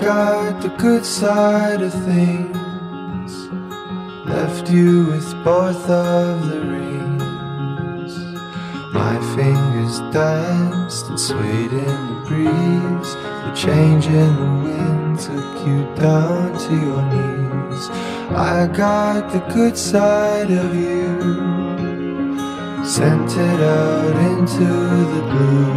got the good side of things, left you with both of the rings. My fingers danced and swayed in the breeze. The change in the wind took you down to your knees. I got the good side of you, sent it out into the blue.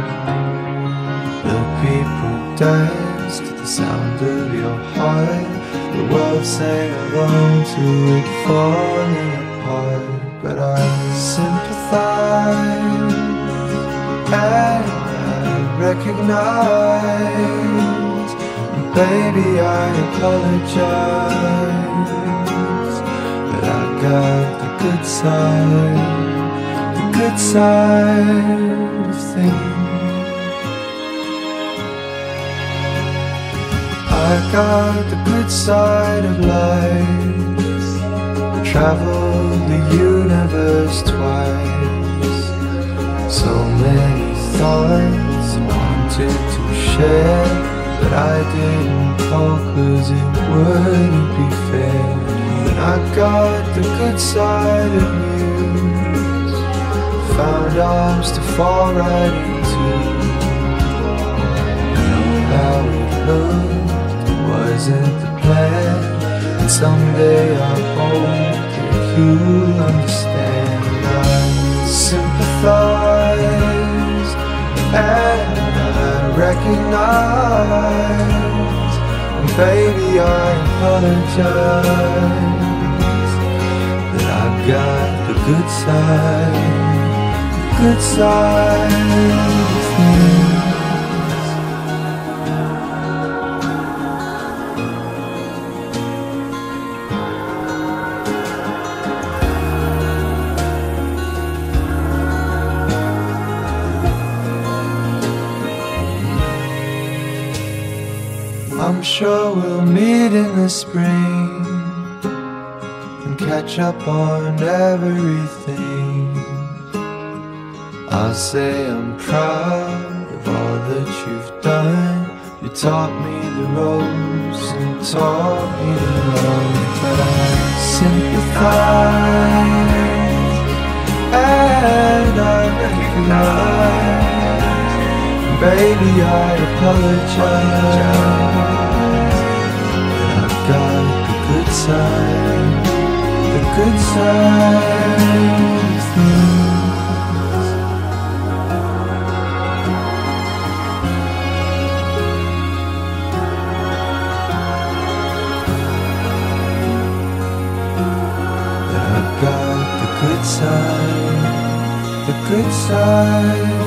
The people danced to the sound of your heart. The world sang along to it falling apart. But I sympathize and I recognize. Baby, I apologize, but I got the good side of things. I got the good side of life, traveled the universe twice. So many thoughts I wanted to share, but I didn't call 'cause it wouldn't be fair. But I got the good side of you, found arms to fall right into. Know how it looked, it wasn't the plan. And someday I hope that you'll understand. I sympathize and I recognize. And baby, I apologize, that I've got the good side of things. I'm sure we'll meet in the spring and catch up on everything. I'll say I'm proud of all that you've done. You taught me the ropes and taught me the love. But I sympathize and I recognize. Baby, I apologize, but I've got the good side of things. That I've got the good side